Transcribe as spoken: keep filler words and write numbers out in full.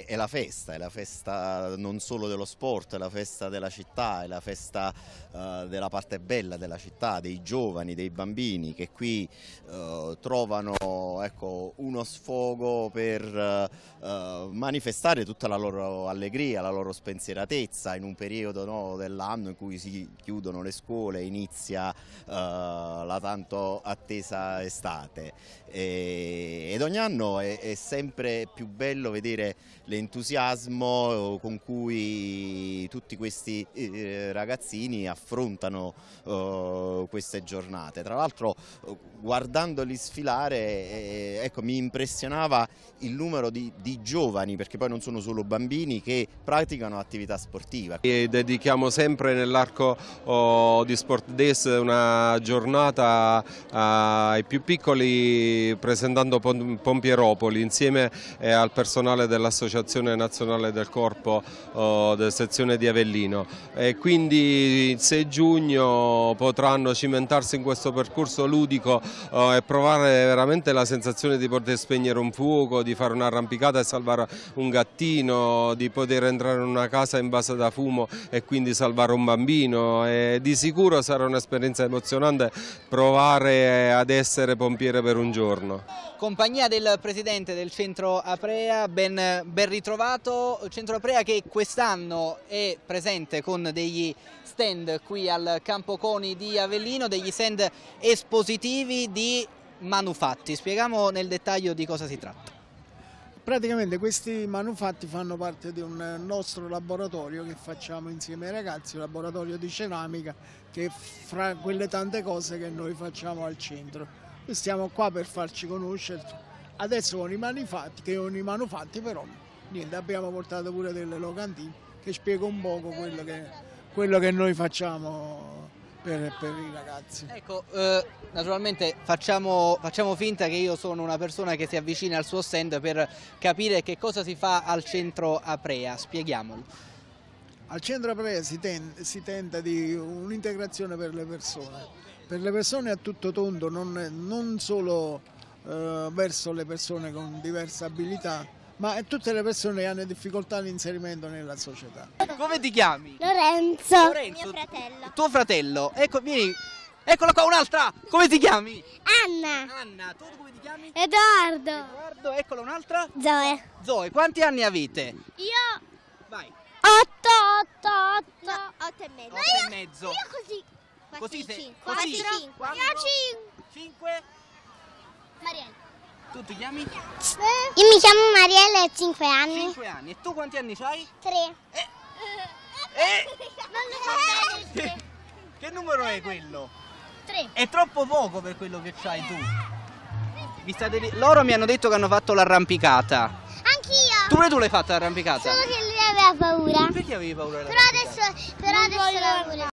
è, è la festa, è la festa non solo dello sport, è la festa della città, è la festa uh, della parte bella della città, dei giovani, dei bambini che qui uh, trovano ecco, uno sfogo per uh, uh, manifestare tutta la loro allegria, la loro spensieratezza in un periodo no, dell'anno in cui si chiudono le scuole, inizia uh, la tanto attesa estate. E, ed ogni anno è, è sempre più bello vedere l'entusiasmo con cui tutti questi eh, ragazzini affrontano eh, queste giornate. Tra l'altro guardandoli sfilare eh, ecco, mi impressionava il numero di, di giovani, perché poi non sono solo bambini, che praticano attività sportiva. E dedichiamo sempre nell'arco oh, di Sport Days una giornata ai più piccoli presentando Pompieropoli insieme eh, al personale dell'Associazione Nazionale del Corpo oh, della sezione di Avellino, e quindi il sei giugno potranno cimentarsi in questo percorso ludico oh, e provare veramente la sensazione di poter spegnere un fuoco, di fare un'arrampicata e salvare un gattino, di poter entrare in una casa invasa da fumo e quindi salvare un bambino. E di sicuro sarà un'esperienza emozionante provare ad essere pompiere per un giorno. Compagnia del presidente del Centro Aprea, ben, ben ritrovato. Centro Aprea che quest'anno è presente con degli stand qui al Campo Coni di Avellino, degli stand espositivi di manufatti. Spieghiamo nel dettaglio di cosa si tratta. Praticamente questi manufatti fanno parte di un nostro laboratorio che facciamo insieme ai ragazzi, un laboratorio di ceramica, che è fra quelle tante cose che noi facciamo al centro. Noi stiamo qua per farci conoscere adesso con i manufatti, che con i manufatti però niente, abbiamo portato pure delle locandine che spiega un poco quello che, quello che noi facciamo per, per i ragazzi. Ecco, eh, naturalmente facciamo, facciamo finta che io sono una persona che si avvicina al suo stand per capire che cosa si fa al Centro Aprea, spieghiamolo. Al Centro Aprea si, ten, si tenta di un'integrazione per le persone, per le persone a tutto tondo, non, non solo eh, verso le persone con diverse abilità, ma a tutte le persone che hanno difficoltà di inserimento nella società. Come ti chiami? Lorenzo. Lorenzo. Mio fratello. Tuo fratello. Ecco, vieni. Eccola qua, un'altra. Come ti chiami? Anna. Anna. Tu come ti chiami? Edoardo. Edoardo. Eccola un'altra. Zoe. Zoe. Quanti anni avete? Io. Vai. Otto, otto, otto. No, otto e mezzo. Otto io, e mezzo. Io così. Così sei. Cinque. Così. Quattro. Cinque. Quattro. Io cinque. Cinque. Mariella. Tu ti chiami? Io mi chiamo Mariella e ho cinque anni. Cinque anni. E tu quanti anni hai? Tre. Eh. Eh. Non lo so bene. Che, che numero è quello? Tre. È troppo poco per quello che c'hai tu. Mi state di... Loro mi hanno detto che hanno fatto l'arrampicata. Anch'io. Tu pure tu l'hai fatta l'arrampicata? Solo che lui aveva paura. Perché avevi paura Però dell'arrampicata? adesso, però adesso lavora.